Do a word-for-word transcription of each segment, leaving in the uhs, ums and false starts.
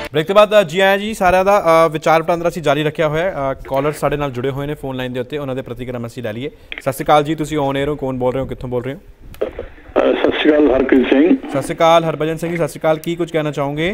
Break ਤੋਂ ਬਾਅਦ ਜੀ ਆਇਆਂ ਜੀ ਸਾਰਿਆਂ ਦਾ ਵਿਚਾਰ ਵਟਾਂਦਰਾ ਅਸੀਂ ਜਾਰੀ ਰੱਖਿਆ ਹੋਇਆ। ਕਾਲਰ ਸਾਡੇ ਨਾਲ ਜੁੜੇ ਹੋਏ ਨੇ ਫੋਨ ਲਾਈਨ ਦੇ ਉੱਤੇ, ਉਹਨਾਂ ਦੇ ਪ੍ਰਤੀਕਰਮ ਅਸੀਂ ਲੈ ਲਈਏ। ਸਤਿ ਸ਼੍ਰੀ ਅਕਾਲ ਜੀ, ਤੁਸੀਂ ਔਨ 에ਅਰ ਹੋ, ਕੌਣ ਬੋਲ ਰਹੇ ਹੋ, ਕਿੱਥੋਂ ਬੋਲ ਰਹੇ ਹੋ? ਸਤਿ ਸ਼੍ਰੀ ਅਕਾਲ ਹਰਪ੍ਰੀਤ ਸਿੰਘ। ਸਤਿ ਸ਼੍ਰੀ ਅਕਾਲ ਹਰਭਜਨ ਸਿੰਘ ਜੀ, ਸਤਿ ਸ਼੍ਰੀ ਅਕਾਲ। ਕੀ ਕੁਝ ਕਹਿਣਾ ਚਾਹੋਗੇ?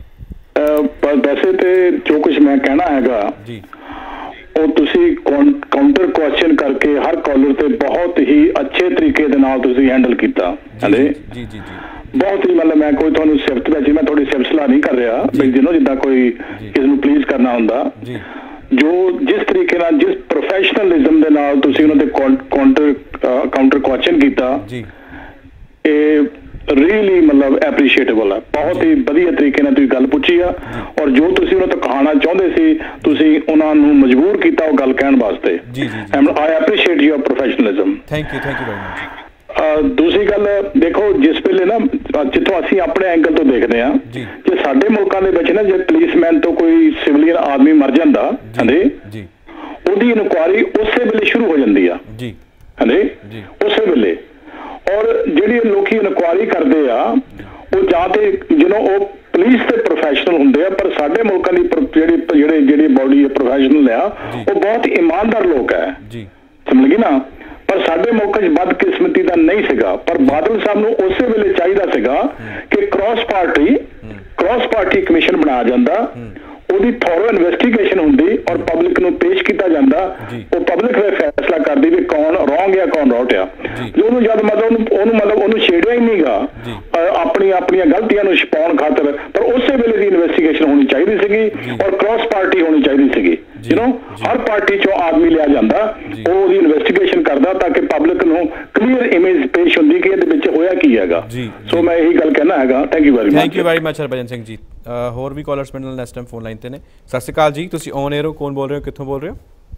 ਵੈਸੇ ਤੇ ਜੋ ਕੁਝ ਮੈਂ ਕਹਿਣਾ ਹੈਗਾ ਜੀ ਉਹ ਤੁਸੀਂ ਕਾਊਂਟਰ ਕੁਐਸਚਨ ਕਰਕੇ ਹਰ ਕਾਲਰ ਤੇ ਬਹੁਤ ਹੀ ਅੱਛੇ ਤਰੀਕੇ ਦੇ ਨਾਲ ਤੁਸੀਂ ਹੈਂਡਲ ਕੀਤਾ। ਹਲੇ ਜੀ ਜੀ ਜੀ ਬਹੁਤ ਹੀ ਮਤਲਬ ਮੈਂ ਕੋਈ ਤੁਹਾਨੂੰ ਸਿਫਤ ਵਿੱਚ ਮੈਂ ਥੋੜੀ ਸਿਫਤ ਸਲਾਹ ਨਹੀਂ ਕਰ ਰਿਹਾ ਵੀ ਜਿਹਨੂੰ ਜਿੱਦਾਂ ਕੋਈ ਕਿਸੇ ਨੂੰ ਪਲੀਜ਼ ਕਰਨਾ ਹੁੰਦਾ। ਜੀ ਜੋ ਜਿਸ ਤਰੀਕੇ ਨਾਲ ਜਿਸ ਪ੍ਰੋਫੈਸ਼ਨਲਿਜ਼ਮ ਦੇ ਨਾਲ ਤੁਸੀਂ ਉਹਨਾਂ ਦੇ ਕਾਊਂਟਰ ਕਾਊਂਟਰ ਕੁਐਸਚਨ ਕੀਤਾ ਜੀ ਇਹ ਰੀਅਲੀ ਮਤਲਬ ਐਪਰੀਸ਼ੀਏਟੇਬਲ ਹੈ। ਬਹੁਤ ਹੀ ਵਧੀਆ ਤਰੀਕੇ ਨਾਲ ਤੁਸੀਂ ਗੱਲ ਪੁੱਛੀ ਆ ਔਰ ਜੋ ਤੁਸੀਂ ਉਹਨਾਂ ਤੋਂ ਕਹਾਣਾ ਚਾਹੁੰਦੇ ਸੀ ਤੁਸੀਂ ਉਹਨਾਂ ਨੂੰ ਮਜਬੂਰ ਕੀਤਾ ਉਹ ਗੱਲ ਕਹਿਣ ਵਾਸਤੇ। ਜੀ ਜੀ I appreciate your professionalism. Thank you thank you very much. ਦੂਸਰੀ ਗੱਲ ਦੇਖੋ, ਜਿਸ ਵੇਲੇ ਨਾ ਜਿੱਥੋਂ ਅਸੀਂ ਆਪਣੇ ਐਂਗਲ ਤੋਂ ਦੇਖਦੇ ਹਾਂ ਜੇ ਸਾਡੇ ਮੁਲਕਾਂ ਦੇ ਵਿੱਚ ਨਾ ਜੇ ਪੁਲਿਸਮੈਨ ਤੋਂ ਕੋਈ ਸਿਵਲੀਅਨ ਆਦਮੀ ਮਰ ਜਾਂਦਾ ਹਾਂਜੀ ਜੀ ਉਹਦੀ ਇਨਕੁਆਇਰੀ ਉਸੇ ਵੇਲੇ ਸ਼ੁਰੂ ਹੋ ਜਾਂਦੀ ਆ ਜੀ ਹਾਂਜੀ ਉਸੇ ਵੇਲੇ। ਔਰ ਜਿਹੜੀ ਲੋਕੀ ਇਨਕੁਆਇਰੀ ਕਰਦੇ ਆ ਉਹ ਜਾਂ ਤੇ ਜਿਹਨੂੰ ਉਹ ਪੁਲਿਸ ਦੇ ਪ੍ਰੋਫੈਸ਼ਨਲ ਹੁੰਦੇ ਆ, ਪਰ ਸਾਡੇ ਮੁਲਕਾਂ ਦੀ ਜਿਹੜੀ ਜਿਹੜੇ ਜਿਹੜੀ ਬੋਡੀ ਪ੍ਰੋਫੈਸ਼ਨਲ ਆ ਉਹ ਬਹੁਤ ਇਮਾਨਦਾਰ ਲੋਕ ਹੈ। ਜੀ ਸਮਝ ਗਈ ਨਾ। ਪਰ ਸਾਡੇ ਮੌਕੇ 'ਚ ਬਦਕਿਸਮਤੀ ਦਾ ਨਹੀਂ ਸੀਗਾ। ਪਰ ਬਾਦਲ ਸਾਹਿਬ ਨੂੰ ਉਸੇ ਵੇਲੇ ਚਾਹੀਦਾ ਸੀਗਾ ਕਿ cross party cross party commission ਬਣਾਇਆ ਜਾਂਦਾ, ਉਹਦੀ ਥੋਰੋ ਇਨਵੈਸਟੀਗੇਸ਼ਨ ਹੁੰਦੀ ਔਰ ਪਬਲਿਕ ਨੂੰ ਪੇਸ਼ ਕੀਤਾ ਜਾਂਦਾ। ਉਹ ਪਬਲਿਕ ਦਾ ਫੈਸਲਾ ਕਰਦੀ ਵੀ ਕੌਣ ਰੋਂਗ ਆ ਕੌਣ ਰਾਈਟ ਆ। ਉਹਨੂੰ ਜਦ ਮਤਲਬ ਉਹਨੂੰ ਉਹਨੂੰ ਮਤਲਬ ਉਹਨੂੰ ਛੇੜਿਆ ਹੀ ਨਹੀਂਗਾ ਆਪਣੀਆਂ ਆਪਣੀਆਂ ਗਲਤੀਆਂ ਨੂੰ ਛੁਪਾਉਣ ਖਾਤਰ। ਪਰ ਉਸੇ ਵੇਲੇ ਦੀ ਇਨਵੈਸਟੀਗੇਸ਼ਨ ਹੋਣੀ ਚਾਹੀਦੀ ਸੀਗੀ ਔਰ ਕ੍ਰਾਸ ਪਾਰਟੀ ਹੋਣੀ ਚਾਹੀਦੀ ਸੀਗੀ। ਯੂ ਨੋ ਹਰ ਪਾਰਟੀ ਚੋਂ ਆਦਮੀ ਲਿਆ ਜਾਂਦਾ, ਉਹ ਉਹਦੀ ਇਨਵੈਸਟੀਗੇਸ਼ਨ ਕਰਦਾ ਤਾਂ ਕਿ ਪਬਲਿਕ ਨੂੰ ਕਲੀਅਰ ਇਮੇਜ ਪੇਸ਼ ਹੁੰਦੀ ਕਿ ਇਹਦੇ ਵਿੱਚ ਹੋਇਆ ਕੀ ਹੈਗਾ। ਸੋ ਮੈਂ ਇਹੀ ਗੱਲ ਕਹਿਣਾ ਹੈਗਾ। Thank you very much. Thank you very much Harbhajan Singh ji. ਹੋਰ ਵੀ ਕਾਲਰਸ ਮੇਰੇ ਨਾਲ ਨੈਕਸਟ ਟਾਈਮ ਫੋਨ ਲਾਈਨ ਤੇ ਨੇ। ਸਤਿ ਸ਼੍ਰੀ ਅਕਾਲ ਜੀ, ਤੁਸੀਂ ਔਨ 에ਅਰ ਹੋ, ਕੌਣ ਬੋਲ ਰਹੇ ਹੋ, ਕਿੱਥੋਂ ਬੋਲ ਰਹੇ ਹੋ?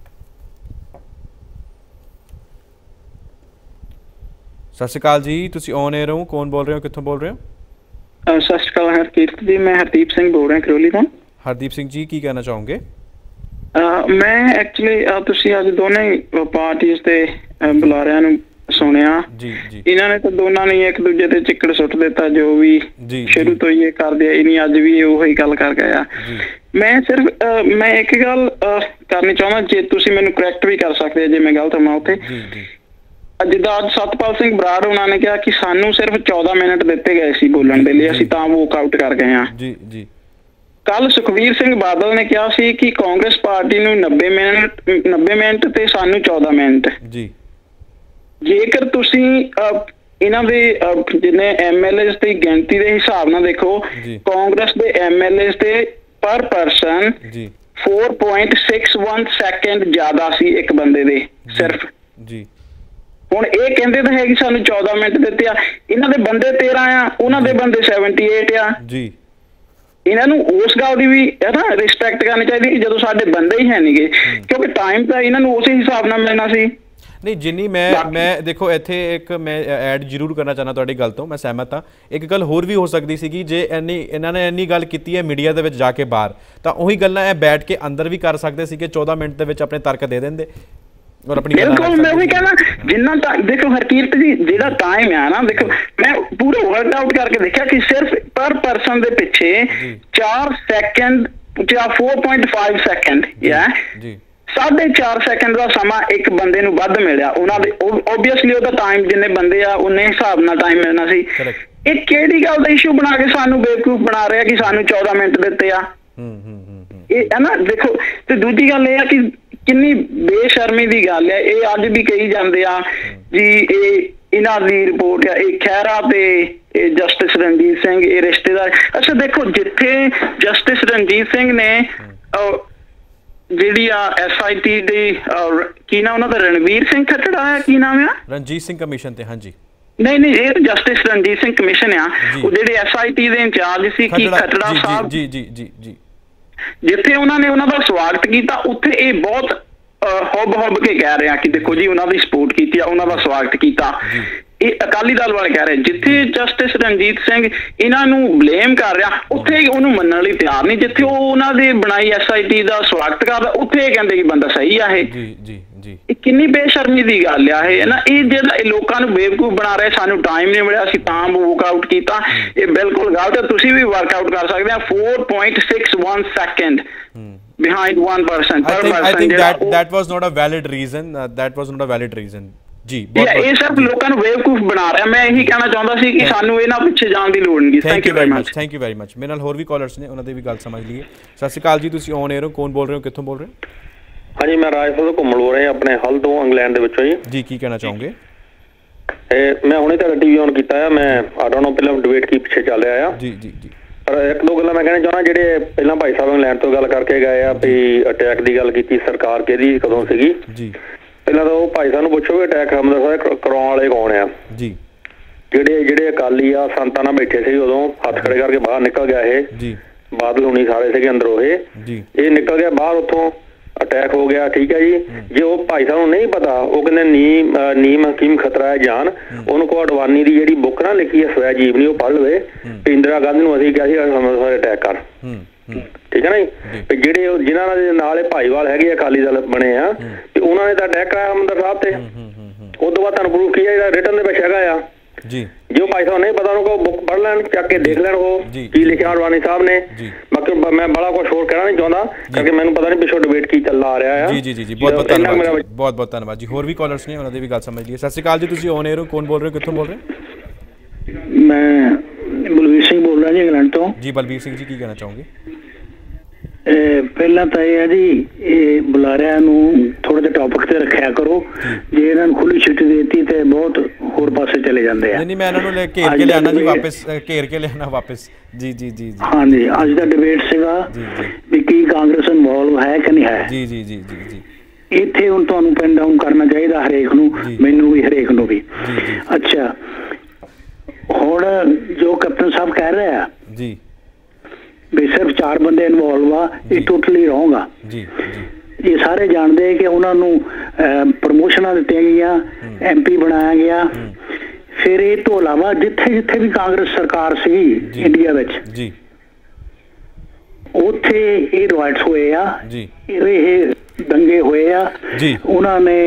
ਸਤਿ ਸ਼੍ਰੀ ਅਕਾਲ ਜੀ, ਤੁਸੀਂ ਔਨ 에ਅਰ ਹੋ, ਕੌਣ ਬੋਲ ਰਹੇ ਹੋ, ਕਿੱਥੋਂ ਬੋਲ ਰਹੇ ਹੋ? ਸਤਿ ਸ਼੍ਰੀ ਅਕਾਲ ਹਰਕੀਰਤ ਜੀ, ਮੈਂ ਹਰਦੀਪ ਸਿੰਘ ਬੋਲ ਰਿਹਾ ਕਰੋਲੀ ਤੋਂ। ਹਰਦੀਪ ਸਿੰਘ ਜੀ ਕੀ ਕਹਿਣਾ ਚਾਹੋਗੇ? ਮੈਂ ਐਕਚੁਅਲੀ ਤੁਸੀਂ ਅੱਜ ਦੋਨੇ ਪਾਰਟੀਆਂ ਦੇ ਬੁਲਾਰਿਆਂ ਨੂੰ ਸੁਣਿਆ। ਜੀ ਜੀ ਇਹਨਾਂ ਨੇ ਤਾਂ ਦੋਨਾਂ ਨੇ ਇੱਕ ਦੂਜੇ ਤੇ ਚਿੱਕੜ ਸੁੱਟ ਦਿੱਤਾ, ਜੋ ਵੀ ਸ਼ੁਰੂ ਤੋਂ ਹੀ ਇਹ ਕਰਦੇ ਆ। ਇਨੀ ਅੱਜ ਵੀ ਉਹੀ ਗੱਲ ਕਰ ਗਏ ਆ। ਮੈਂ ਸਿਰਫ ਮੈਂ ਇੱਕ ਗੱਲ ਕਰਨੀ ਚਾਹੁੰਦਾ, ਜੇ ਤੁਸੀਂ ਮੈਨੂੰ ਕਰੈਕਟ ਵੀ ਕਰ ਸਕਦੇ ਜੇ ਮੈਂ ਗਲਤ ਹੋਵਾਂ ਉੱਥੇ। ਜਿੱਦਾਂ ਅੱਜ ਸਤਪਾਲ ਸਿੰਘ ਬਰਾੜ ਉਹਨਾਂ ਨੇ ਕਿਹਾ ਕਿ ਸਾਨੂੰ ਸਿਰਫ ਚੌਦਾਂ ਮਿੰਟ ਦਿੱਤੇ ਗਏ ਸੀ ਬੋਲਣ ਦੇ ਲਈ, ਅਸੀਂ ਤਾਂ ਵੋਕ ਆਊਟ ਕਰ ਗਏ ਹਾਂ। ਜੀ ਜੀ ਕੱਲ ਸੁਖਬੀਰ ਸਿੰਘ ਬਾਦਲ ਨੇ ਕਿਹਾ ਸੀ ਕਿ ਕਾਂਗਰਸ ਪਾਰਟੀ ਨੂੰ ਨੱਬੇ ਮਿੰਟ ਨੱਬੇ ਮਿੰਟ ਤੇ ਸਾਨੂੰ ਚੌਦਾਂ ਮਿੰਟ। ਜੀ ਜੇਕਰ ਤੁਸੀਂ ਇਹਨਾਂ ਦੇ ਜਿੰਨੇ ਐਮ ਐਲ ਏ ਦੀ ਗਿਣਤੀ ਦੇ ਹਿਸਾਬ ਨਾਲ ਦੇਖੋ, ਕਾਂਗਰਸ ਦੇ ਐਮ ਐਲ ਏ ਤੇ ਪਰ ਪਰਸਨ ਚਾਰ ਪੁਆਇੰਟ ਛੇ ਇੱਕ ਸੈਕਿੰਡ ਜ਼ਿਆਦਾ ਸੀ ਇੱਕ ਬੰਦੇ ਦੇ ਸਿਰਫ। ਜੀ ਹੁਣ ਇਹ ਕਹਿੰਦੇ ਤਾਂ ਹੈ ਕਿ ਸਾਨੂੰ ਚੌਦਾਂ ਮਿੰਟ ਦਿੱਤੇ ਆ, ਇਹਨਾਂ ਦੇ ਬੰਦੇ ਤੇਰਾਂ ਆ, ਉਹਨਾਂ ਦੇ ਬੰਦੇ ਅਠੱਤਰ ਆ। ਜੀ ਇਹਨਾਂ ਨੂੰ ਉਸ ਗੱਲ ਦੀ ਵੀ ਹੈ ਨਾ ਰਿਸਪੈਕਟ ਕਰਨੀ ਚਾਹੀਦੀ ਕਿ ਜਦੋਂ ਸਾਡੇ ਬੰਦੇ ਹੀ ਹੈ ਨਹੀਂਗੇ, ਕਿਉਂਕਿ ਟਾਈਮ ਤਾਂ ਇਹਨਾਂ ਨੂੰ ਉਸੇ ਹਿਸਾਬ ਨਾਲ ਮਿਲਣਾ ਸੀ। ਨਹੀਂ ਜਿੰਨੀ ਮੈਂ ਮੈਂ ਦੇਖੋ ਇੱਥੇ ਇੱਕ ਮੈਂ ਐਡ ਜ਼ਰੂਰ ਕਰਨਾ ਚਾਹੁੰਦਾ ਤੁਹਾਡੀ ਗੱਲ ਤੋਂ, ਮੈਂ ਸਹਿਮਤ ਹਾਂ। ਇੱਕ ਗੱਲ ਹੋਰ ਵੀ ਹੋ ਸਕਦੀ ਸੀਗੀ, ਜੇ ਇੰਨੀ ਇਹਨਾਂ ਨੇ ਇੰਨੀ ਗੱਲ ਕੀਤੀ ਹੈ ਮੀਡੀਆ ਦੇ ਵਿੱਚ ਜਾ ਕੇ ਬਾਹਰ, ਤਾਂ ਉਹੀ ਗੱਲਾਂ ਇਹ ਬੈਠ ਕੇ ਅੰਦਰ ਵੀ ਕਰ ਸਕਦੇ ਸੀਗੇ, ਚੌਦਾਂ ਮਿੰਟ ਦੇ ਵਿੱਚ ਆਪਣੇ ਤਰਕ ਦੇ ਦਿੰਦੇ ਔਰ ਆਪਣੀ। ਬਿਲਕੁਲ ਮੈਂ ਉਹੀ ਕਹਿਣਾ, ਜਿੰਨਾ ਦੇਖੋ ਹਰਕੀਰਤ ਜੀ ਜਿਹੜਾ ਟਾਈਮ ਆ ਨਾ, ਦੇਖੋ ਮੈਂ ਪੂਰਾ ਵਰਕ ਆਊਟ ਕਰਕੇ ਦੇਖਿਆ ਕਿ ਸਿਰਫ ਪਰ ਪਰਸਨ ਦੇ ਪਿੱਛੇ ਚਾਰ ਸੈਕਿੰਡ ਜਾਂ ਚਾਰ ਪੁਆਇੰਟ ਪੰਜ ਸੈਕਿੰਡ ਜਾਂ ਸਾਢੇ ਚਾਰ ਸੈਕਿੰਡ ਦਾ ਸਮਾਂ ਇੱਕ ਬੰਦੇ ਨੂੰ ਵੱਧ ਮਿਲਿਆ। ਉਹਨਾਂ ਦੇ ਓਬਵੀਅਸਲੀ ਉਹਦਾ ਟਾਈਮ ਜਿੰਨੇ ਬੰਦੇ ਆ ਉਨੇ ਹਿਸਾਬ ਨਾਲ ਟਾਈਮ ਮਿਲਣਾ ਸੀ। ਇਹ ਕਿਹੜੀ ਗੱਲ ਦਾ ਇਸ਼ੂ ਬਣਾ ਕੇ ਸਾਨੂੰ ਬੇਵਕੂਫ ਬਣਾ ਰਿਹਾ ਕਿ ਸਾਨੂੰ ਚੌਦਾਂ ਮਿੰਟ ਦਿੱਤੇ ਆ। ਇਹ ਹੈ ਨਾ ਦੇਖੋ। ਤੇ ਦੂਜੀ ਗੱਲ ਇਹ ਆ ਕਿ ਕਿੰਨੀ ਬੇਸ਼ਰਮੀ ਦੀ ਗੱਲ ਹੈ ਇਹ, ਅੱਜ ਵੀ ਕਹੀ ਜਾਂਦੇ ਆ ਜੀ ਇਹ ਇਹਨਾਂ ਦੀ ਰਿਪੋਰਟ ਆ, ਇਹ ਖਹਿਰਾ ਤੇ ਇਹ ਜਸਟਿਸ ਰਣਜੀਤ ਸਿੰਘ ਇਹ ਰਿਸ਼ਤੇਦਾਰ। ਅੱਛਾ ਦੇਖੋ, ਜਿੱਥੇ ਜਸਟਿਸ ਰਣਜੀਤ ਸਿੰਘ ਨੇ ਜਿਹੜੀ ਆ ਐਸ ਆਈ ਟੀ ਦੀ ਕੀ ਨਾਮ ਉਹਨਾਂ ਦਾ ਰਣਵੀਰ ਸਿੰਘ ਖੱਟੜਾ ਆ, ਕੀ ਨਾਮ ਆ ਰਣਜੀਤ ਸਿੰਘ ਕਮਿਸ਼ਨ ਤੇ। ਹਾਂਜੀ ਨਹੀਂ ਨਹੀਂ ਇਹ ਜਸਟਿਸ ਰਣਜੀਤ ਸਿੰਘ ਕਮਿਸ਼ਨ ਆ, ਉਹ ਜਿਹੜੇ ਐਸ ਆਈ ਟੀ ਦੇ ਇੰਚਾਰਜ ਸੀ ਕੀ ਖੱਟੜਾ ਸਾਹਿਬ। ਜੀ ਜੀ ਜੀ ਜੀ ਜਿੱਥੇ ਉਹਨਾਂ ਨੇ ਉਹਨਾਂ ਦਾ ਸਵਾਗਤ ਕੀਤਾ ਉੱਥੇ ਇਹ ਬਹੁਤ ਹੁੱਬ ਹੁੱਬ ਕੇ ਕਹਿ ਰਿਹਾ ਕਿ ਦੇਖੋ ਜੀ ਉਹਨਾਂ ਦੀ ਸਪੋਰਟ ਕੀਤੀ ਆ, ਉਹਨਾਂ ਦਾ ਸਵਾਗਤ ਕੀਤਾ। ਇਹ ਅਕਾਲੀ ਦਲ ਵਾਲੇ ਕਹਿ ਰਹੇ। ਜਿੱਥੇ ਜਸਟਿਸ ਰਣਜੀਤ ਸਿੰਘ ਇਹਨਾਂ ਨੂੰ ਬਲੇਮ ਕਰ ਰਿਹਾ ਉੱਥੇ ਉਹਨੂੰ ਮੰਨਣ ਲਈ ਤਿਆਰ ਨਹੀਂ। ਜਿੱਥੇ ਉਹ ਉਹਨਾਂ ਦੇ ਬਣਾਈ ਐਸ ਆਈ ਟੀ ਦਾ ਸਵਾਗਤ ਕਰਦਾ ਉੱਥੇ ਇਹ ਕਹਿੰਦੇ ਕਿ ਬੰਦਾ ਸਹੀ ਆ ਇਹ। ਜੀ ਜੀ ਜੀ ਇਹ ਕਿੰਨੀ ਬੇਸ਼ਰਮੀ ਦੀ ਗੱਲ ਆ ਇਹ ਨਾ। ਇਹ ਜਿਹੜਾ ਲੋਕਾਂ ਨੂੰ ਬੇਵਕੂਫ ਬਣਾ ਰਿਹਾ, ਸਾਨੂੰ ਟਾਈਮ ਨਹੀਂ ਮਿਲਿਆ ਅਸੀਂ ਤਾਂ ਵਰਕਆਊਟ ਕੀਤਾ, ਇਹ ਬਿਲਕੁਲ ਗਲਤ ਹੈ। ਤੁਸੀਂ ਵੀ ਵਰਕਆਊਟ ਕਰ ਸਕਦੇ ਆ। four point six one second behind one person per person। I think that that was not a valid reason, uh, that was not a valid reason ਜੀ। ਇਹ ਸਿਰਫ ਲੋਕਾਂ ਨੂੰ ਬੇਵਕੂਫ ਬਣਾ ਰਿਹਾ। ਮੈਂ ਇਹੀ ਕਹਿਣਾ ਚਾਹੁੰਦਾ ਸੀ ਕਿ ਸਾਨੂੰ ਇਹਨਾਂ ਪਿੱਛੇ ਜਾਣ ਦੀ ਲੋੜ ਨਹੀਂ। Thank you very much, thank you very much. ਮੇਰੇ ਨਾਲ ਹੋਰ ਵੀ ਕਾਲਰਸ ਨੇ, ਉਹਨਾਂ ਦੀ ਵੀ ਗੱਲ ਸਮਝ ਲਈਏ। ਸਤਿ ਸ਼੍ਰੀ ਅਕਾਲ ਜੀ, ਤੁਸੀਂ ਔਨ 에ਅਰ ਹੋ, ਕੌਣ ਬੋਲ ਰਹੇ ਹੋ, ਕਿੱਥੋਂ ਬੋਲ ਰਹੇ ਹੋ? ਹਾਂਜੀ, ਮੈਂ ਰਾਜਪੁਰ ਤੋਂ ਘੁੰਮਣ ਬੋਲ ਰਿਹਾ ਆਪਣੇ ਹਲ ਤੋਂ, ਇੰਗਲੈਂਡ ਦੇ ਵਿੱਚੋਂ ਜੀ। ਜੀ ਕੀ ਕਹਿਣਾ ਚਾਹੋਗੇ? ਇਹ ਮੈਂ ਹੁਣੇ ਤੁਹਾਡਾ ਟੀਵੀ ਔਨ ਕੀਤਾ ਆ। ਮੈਂ ਆਈ ਡੋਨਟ ਨੋ ਪਹਿਲਾਂ ਡਿਬੇਟ ਕੀ ਪਿੱਛੇ ਚੱਲ ਰਿਹਾ ਆ। ਜੀ ਜੀ ਜੀ। ਪਰ ਇੱਕ ਦੋ ਗੱਲਾਂ ਮੈਂ ਕਹਿਣਾ ਚਾਹੁੰਦਾ। ਜਿਹੜੇ ਪਹਿਲਾਂ ਭਾਈ ਸਾਹਿਬ ਇੰਗਲੈਂਡ ਤੋਂ ਗੱਲ ਕਰਕੇ ਗਏ ਆ ਵੀ ਅਟੈਕ ਦੀ ਗੱਲ ਕੀਤੀ, ਸਰਕਾਰ ਕਿਹਦੀ ਕਦੋਂ ਸੀਗੀ ਜੀ? ਪਹਿਲਾਂ ਤਾਂ ਉਹ ਭਾਈ ਸਾਹਿਬ ਨੂੰ ਪੁੱਛੋ ਵੀ ਅਟੈਕ ਹਮਲਾ ਕਰਾਉਣ ਵਾਲੇ ਕੌਣ ਆ ਜੀ? ਜਿਹੜੇ ਜਿਹੜੇ ਅਕਾਲੀ ਆ ਸੰਤਾਂ ਨਾਲ ਬੈਠੇ ਸੀ ਉਦੋਂ, ਹੱਥ ਖੜੇ ਕਰਕੇ ਬਾਹਰ ਨਿਕਲ ਗਿਆ ਇਹ ਜੀ। ਬਾਦਲ ਹੁਣੀ ਸਾਰੇ ਸੀਗੇ ਅੰਦਰੋਂ, ਇਹ ਜੀ ਇਹ ਨਿਕਲ ਗਿਆ ਬਾਹਰ, ਉੱਥੋਂ ਅਟੈਕ ਹੋ ਗਿਆ। ਠੀਕ ਹੈ ਜੀ। ਜੇ ਉਹ ਭਾਈ ਸਾਹਿਬ ਨੂੰ ਨਹੀਂ ਪਤਾ, ਉਹ ਕਹਿੰਦੇ ਨੀਮ ਨੀਮ ਹਕੀਮ ਖਤਰਾ ਹੈ ਜਾਨ, ਉਹਨੂੰ ਕੋ ਅਡਵਾਨੀ ਦੀ ਜਿਹੜੀ ਬੁੱਕ ਨਾ ਲਿਖੀ ਹੈ ਸਵੈ ਜੀਵਨੀ, ਉਹ ਪੜ੍ਹ ਲਵੇ। ਇੰਦਰਾ ਗਾਂਧੀ ਨੂੰ ਅਸੀਂ ਕਿਹਾ ਸੀ ਅੰਮ੍ਰਿਤਸਰ ਅਟੈਕ ਕਰ, ਠੀਕ ਹੈ ਨਾ ਜੀ। ਜਿਹੜੇ ਜਿਨ੍ਹਾਂ ਦੇ ਨਾਲ ਇਹ ਭਾਈਵਾਲ ਹੈਗੇ ਅਕਾਲੀ ਦਲ ਬਣੇ ਆ, ਤੇ ਉਹਨਾਂ ਨੇ ਤਾਂ ਅਟੈਕ ਕਰਾਇਆ ਹਰਿਮੰਦਰ ਸਾਹਿਬ ਤੇ। ਉਸ ਤੋਂ ਬਾਅਦ ਤੁਹਾਨੂੰ ਪ੍ਰੂਫ ਕੀ ਹੈ, ਜਿਹੜਾ ਰਿਟਨ ਦੇ ਵਿੱਚ ਹੈਗਾ ਆ ਜੀ। ਜੋ ਭਾਈ ਸਾਹਿਬ ਨਹੀਂ ਪਤਾ ਉਹਨੂੰ ਕੋ ਬੁੱਕ ਪੜ੍ਹ ਲੈਣ, ਚੱਕ ਕੇ ਦੇਖ ਲੈਣ ਉਹ ਕੀ ਲਿਖਿਆ ਅਡਵਾਨੀ ਸਾਹਿਬ ਨੇ। ਬਾਕੀ ਮੈਂ ਬੜਾ ਕੁਝ ਹੋਰ ਕਹਿਣਾ ਨਹੀਂ ਚਾਹੁੰਦਾ ਕਿਉਂਕਿ ਮੈਨੂੰ ਪਤਾ ਨਹੀਂ ਪਿੱਛੋਂ ਡਿਬੇਟ ਕੀ ਚੱਲਦਾ ਆ ਰਿਹਾ ਆ। ਜੀ ਜੀ ਜੀ ਜੀ ਬਹੁਤ ਬਹੁਤ ਧੰਨਵਾਦ, ਬਹੁਤ ਬਹੁਤ ਧੰਨਵਾਦ ਜੀ। ਹੋਰ ਵੀ ਕਾਲਰਸ ਨੇ, ਉਹਨਾਂ ਦੀ ਵੀ ਗੱਲ ਸਮਝ ਲਈਏ। ਸਤਿ ਸ਼੍ਰੀ ਅਕਾਲ ਜੀ, ਤੁਸੀਂ ਔਨ 에ਅਰ ਹੋ, ਕੌਣ ਬੋਲ ਰਹੇ ਹੋ, ਕਿੱਥੋਂ ਬੋਲ ਰਹੇ ਹੋ? ਮੈਂ ਬਲਵੀਰ ਸਿੰਘ ਬੋਲ ਰਿਹਾ ਜੀ, ਇੰਗਲੈਂਡ ਤੋਂ। ਜੀ ਬਲਬੀਰ ਸਿੰਘ ਜੀ, ਕੀ ਕਹਿਣਾ ਚਾਹੋਗੇ? ਪਹਿਲਾਂ ਤਾਂ ਇਹ ਹੈ ਜੀ, ਇਹ ਬੁਲਾਰਿਆਂ ਨੂੰ ਥੋੜਾ ਜਿਹਾ ਟੌਪਿਕ ਤੇ ਰੱਖਿਆ ਕਰੋ। ਜੇ ਇਹਨਾਂ ਨੂੰ ਖੁੱਲੀ ਛੁੱਟੀ ਦੇ ਦਿੱਤੀ ਤੇ ਬਹੁਤ ਹੋਰ ਪਾਸੇ ਚਲੇ ਜਾਂਦੇ ਆ। ਨਹੀਂ, ਮੈਂ ਇਹਨਾਂ ਨੂੰ ਲੈ ਘੇਰ ਕੇ ਲਿਆਣਾ ਜੀ, ਵਾਪਸ ਘੇਰ ਕੇ ਲਿਆਣਾ ਵਾਪਸ। ਜੀ ਜੀ ਜੀ ਜੀ ਹਾਂਜੀ, ਅੱਜ ਦਾ ਡਿਬੇਟ ਸੀਗਾ ਵੀ ਕੀ ਕਾਂਗਰਸ ਇਨਵੋਲਵ ਹੈ ਕਿ ਨਹੀਂ ਹੈ। ਜੀ ਜੀ ਜੀ ਜੀ ਜੀ ਇੱਥੇ ਹੁਣ ਤੁਹਾਨੂੰ ਪਿੰਨ ਡਾਊਨ ਕਰਨਾ ਚਾਹੀਦਾ ਹਰੇਕ ਨੂੰ, ਮੈਨੂੰ ਵੀ ਹਰੇਕ ਨੂੰ ਵੀ। ਅੱਛਾ, ਹੁਣ ਜੋ ਕੈਪਟਨ ਸਾਹਿਬ ਕਹਿ ਰਹੇ ਆ ਜੀ ਵੀ ਸਿਰਫ ਚਾਰ ਬੰਦੇ ਇਨਵੋਲਵ ਆ, ਇਹ ਟੋਟਲੀ ਰੋਂਗ ਆ ਜੀ ਜੀ। ਇਹ ਸਾਰੇ ਜਾਣਦੇ ਕਿ ਉਹਨਾਂ ਨੂੰ ਪ੍ਰਮੋਸ਼ਨਾਂ ਦਿੱਤੀਆਂ ਗਈਆਂ, ਐਮਪੀ ਬਣਾਇਆ ਗਿਆ। ਫਿਰ ਇਹ ਤੋਂ ਇਲਾਵਾ ਜਿੱਥੇ ਜਿੱਥੇ ਵੀ ਕਾਂਗਰਸ ਸਰਕਾਰ ਸੀ ਇੰਡੀਆ ਵਿੱਚ ਜੀ, ਉੱਥੇ ਇਹ ਰਾਈਟਸ ਹੋਏ ਆ ਜੀ, ਇਹ ਦੰਗੇ ਹੋਏ ਆ ਜੀ। ਉਹਨਾਂ ਨੇ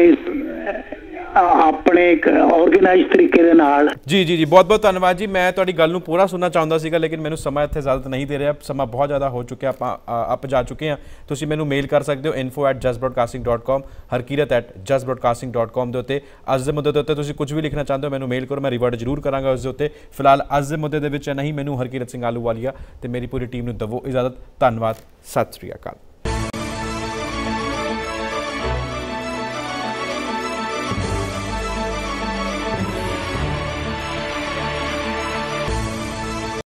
ਆਪਣੇ ਇੱਕ ਆਰਗੇਨਾਈਜ਼ ਤਰੀਕੇ ਦੇ ਨਾਲ। ਜੀ ਜੀ ਜੀ ਬਹੁਤ ਬਹੁਤ ਧੰਨਵਾਦ ਜੀ। ਮੈਂ ਤੁਹਾਡੀ ਗੱਲ ਨੂੰ ਪੂਰਾ ਸੁਣਨਾ ਚਾਹੁੰਦਾ ਸੀਗਾ, ਲੇਕਿਨ ਮੈਨੂੰ ਸਮਾਂ ਇੱਥੇ ਇਜਾਜ਼ਤ ਨਹੀਂ ਦੇ ਰਿਹਾ। ਸਮਾਂ ਬਹੁਤ ਜ਼ਿਆਦਾ ਹੋ ਚੁੱਕਿਆ, ਆਪਾਂ ਅੱਪ ਜਾ ਚੁੱਕੇ ਹਾਂ। ਤੁਸੀਂ ਮੈਨੂੰ ਮੇਲ ਕਰ ਸਕਦੇ ਹੋ info at just broadcasting dot com, Harkirat at just broadcasting dot com ਦੇ ਉੱਤੇ। ਅੱਜ ਦੇ ਮੁੱਦੇ ਦੇ ਉੱਤੇ ਤੁਸੀਂ ਕੁਝ ਵੀ ਲਿਖਣਾ ਚਾਹੁੰਦੇ ਹੋ, ਮੈਨੂੰ ਮੇਲ ਕਰੋ, ਮੈਂ ਰਿਵਰਟ ਜ਼ਰੂਰ ਕਰਾਂਗਾ ਉਸ ਦੇ ਉੱਤੇ। ਫਿਲਹਾਲ ਅੱਜ ਦੇ ਮੁੱਦੇ ਦੇ ਵਿੱਚ ਨਹੀਂ, ਮੈਨੂੰ ਹਰਕੀਰਤ ਸਿੰਘ ਆਲੂਵਾਲੀਆ ਤੇ ਮੇਰੀ ਪੂਰੀ ਟੀਮ ਨੂੰ ਦਵੋ ਇਜਾਜ਼ਤ। ਧੰਨਵਾਦ, ਸਤਿ ਸ਼੍ਰੀ ਅਕਾਲ।